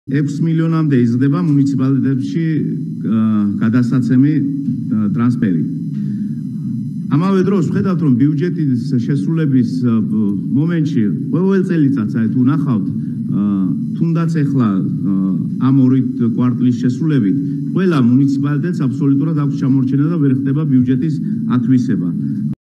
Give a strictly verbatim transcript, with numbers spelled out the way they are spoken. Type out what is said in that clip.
ექვს მილიონამდე იზრდება მუნიციპალიტეტებში გადასაცემი ტრანსფერი. ამავე დროს ვხედავთ, რომ ბიუჯეტის შესრულების მომენტში ყოველ წელიწადს აი თუ ნახავთ, თუნდაც ეხლა ამ ორი კვარტლის შესრულებით ყველა მუნიციპალიტეტს აბსოლუტურად აქვს ჩამორჩენა და ვერ ხდება ბიუჯეტის ათვისება.